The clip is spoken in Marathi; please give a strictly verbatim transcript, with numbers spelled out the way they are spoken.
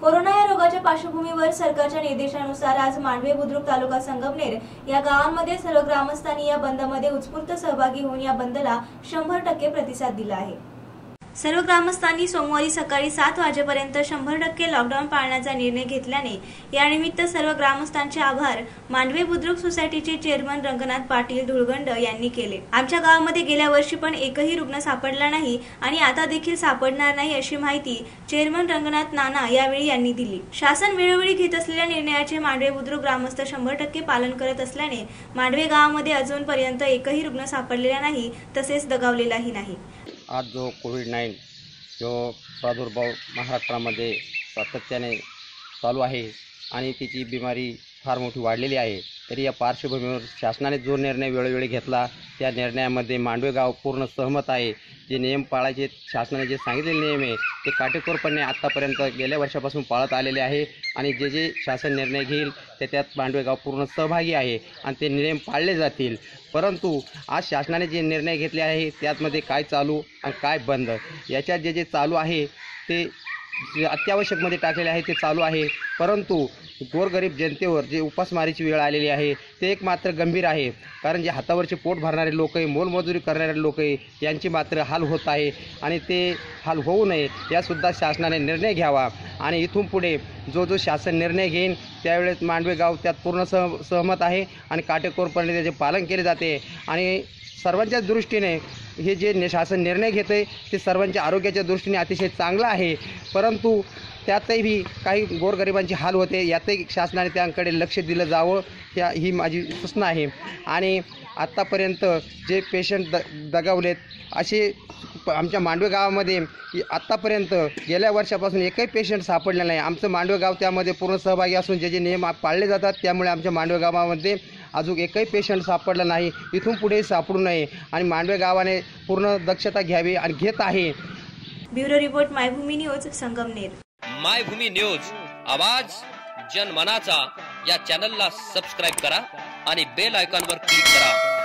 कोरोना या रोगाच्या पार्श्वभूमीवर सरकारच्या निर्देशानुसार आज मांडवे बुद्रुक तालुका संगमनेर या गावांमध्ये सर्व ग्रामस्थांनी या बंदमध्ये उत्स्फूर्त सहभागी होऊन या बंदला शंभर टक्के प्रतिसाद दिला आहे। सर्व ग्रामस्थांनी सोमवारी सकाळी सात वाजेपर्यंत शंभर टक्के लॉकडाऊन पाळण्याचा निर्णय घेतल्याने यानिमित्त सर्व ग्रामस्थांचे आभार मांडवे बुद्रुक सोसायटीचे चेअरमन रंगनाथ पाटील धुळगंड यांनी केले। आमच्या गावामध्ये गेल्या वर्षी पण एकही रुग्ण सापडला नाही आणि आता देखील सापडणार नाही अशी माहिती चेअरमन रंगनाथ नाना यावेळी यांनी दिली। शासन वेळोवेळी घेत असलेल्या निर्णयाचे मांडवे बुद्रुक ग्रामस्थ शंभर टक्के पालन करत असल्याने मांडवे गावामध्ये अजूनपर्यंत एकही रुग्ण सापडलेला नाही तसेच दगावलेलाही नाही। आज जो कोविड नाईन जो प्रादुर्भाव महाराष्ट्रामध्ये सातत्याने चालू आहे आणि त्याची बिमारी फार मोठी वाढलेली आहे, तरी या पार्श्वभूमीवर शासनाने जो निर्णय वेळोवेळी घेतला त्या निर्णयामध्ये मांडवे गाव पूर्ण सहमत आहे। जे नियम पाळायचे शासनाने जे सांगितलेले नियम आहे ते काटेकोरपणे आत्तापर्यंत गेल्या वर्षापासून पाळत आलेले आहे आणि जे जे शासन निर्णय घेईल ते त्यात मांडवे गाव पूर्ण सहभागी आहे आणि ते नियम पाळले जातील। परंतु आज शासनाने जे निर्णय घेतले आहे त्यामध्ये काय चालू आणि काय बंद, याच्यात जे जे चालू आहे ते अत्यावश्यकमध्ये टाकलेले आहे ते चालू आहे, परंतु गोरगरीब जनतेवर जे उपासमारीची वेळ आलेली आहे ते एक मात्र गंभीर आहे। कारण जे हातावरचे पोट भरणारे लोक आहे, मोलमजुरी करणारे लोक आहे, यांची मात्र हाल होत आहे आणि ते हाल होऊ नये यासुद्धा शासनाने निर्णय घ्यावा आणि इथून पुढे जो जो शासन निर्णय घेईन त्यावेळेस मांडवे गाव त्यात पूर्ण सह सहमत आहे आणि काटेकोरपणे त्याचे पालन केले जाते आणि सर्वांच्या दृष्टीने हे जे शासन निर्णय घेते ते सर्वांच्या आरोग्याच्या दृष्टीने अतिशय चांगलं आहे, परंतु त्यातही काही गोरगरिबांची हाल होते, यातही शासनाने त्याकडे लक्ष दिलं जावं ह्या ही माझी सूचना आहे। आणि आत्तापर्यंत जे पेशंट द दगावलेत असे आमच्या मांडवे गावामध्ये आत्तापर्यंत गेल्या वर्षापासून एकही पेशंट सापडले नाही। आमचं मांडवे गाव त्यामध्ये पूर्ण सहभागी असून जे जे नियम पाळले जातात त्यामुळे आमच्या मांडवे गावामध्ये अजून एकही पेशंट सापडला नाही, इथून पुढे सापडू नये आणि मांडवे गावाने पूर्ण दक्षता घ्यावी आणि घेत आहे। Bureau report Maybhumi news Sangamner. Maybhumi news आवाज जनमनाचा या चॅनलला सबस्क्राइब करा आणि बेल आयकॉनवर क्लिक करा।